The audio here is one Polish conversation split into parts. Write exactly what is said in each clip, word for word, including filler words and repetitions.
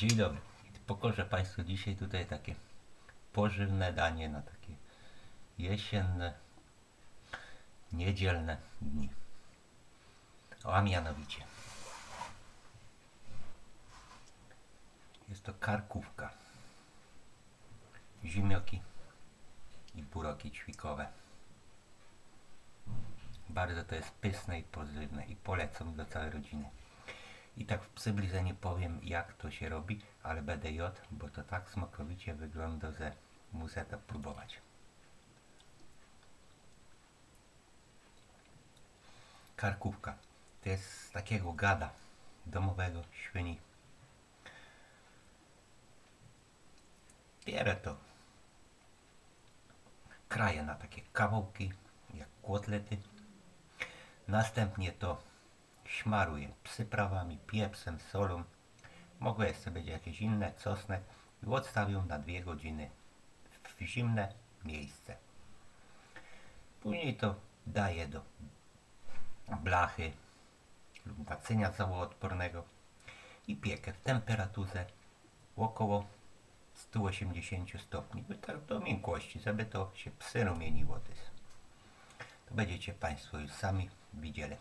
Dzień dobry. Pokorzę Państwu dzisiaj tutaj takie pożywne danie na takie jesienne, niedzielne dni. A mianowicie jest to karkówka, zimioki i buroki ćwikowe. Bardzo to jest pyszne i pożywne i polecam do całej rodziny. I tak w przybliżeniu powiem, jak to się robi, ale będę jadł, bo to tak smakowicie wygląda, że muszę to próbować. Karkówka to jest z takiego gada domowego świni. Bierę to, kraję na takie kawałki, jak kotlety. Następnie to szmaruję przyprawami, pieprzem, solą. Mogą jeszcze być jakieś inne, czosnek i odstawię na dwie godziny w zimne miejsce. Później to daję do blachy lub naczynia zawodoodpornego i piekę w temperaturze około sto osiemdziesiąt stopni, tak do miękkości, żeby to się przyrumieniło. To będziecie Państwo już sami widzieli.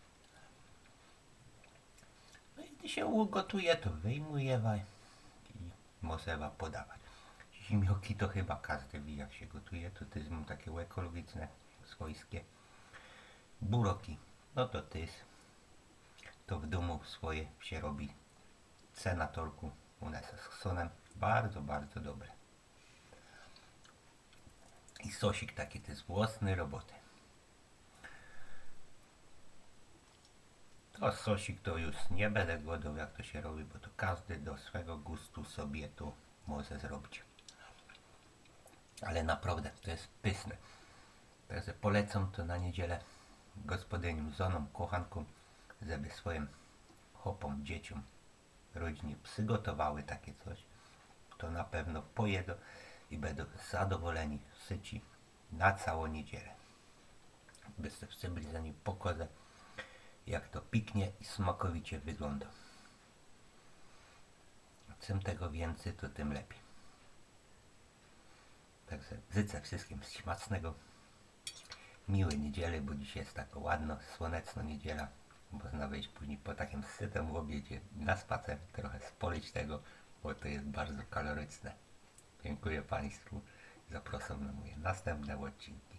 No i gdy się ugotuje, to wyjmuje i można podawać. Zimioki to chyba każdy wie, jak się gotuje, to to są takie ekologiczne, swojskie. Buroki, no to to jest, to w domu swoje się robi senatorku u nas z sonem, bardzo, bardzo dobre. I sosik taki to jest własnej roboty. To sosik to już nie będę głodował, jak to się robi, bo to każdy do swego gustu sobie to może zrobić. Ale naprawdę to jest pyszne. Także polecam to na niedzielę gospodyniom, żonom, kochankom, żeby swoim chłopom, dzieciom, rodzinie przygotowały takie coś. To na pewno pojedzą i będą zadowoleni, syci na całą niedzielę. Bez w przybliżeniu pokażę, jak to piknie i smakowicie wygląda. Czym tego więcej, to tym lepiej. Także życzę wszystkim smacznego, miłej niedzieli, bo dzisiaj jest taka ładna, słoneczna niedziela. Można wyjść później po takim sytym obiedzie na spacer, trochę spolić tego, bo to jest bardzo kaloryczne. Dziękuję Państwu. Zapraszam na moje następne odcinki.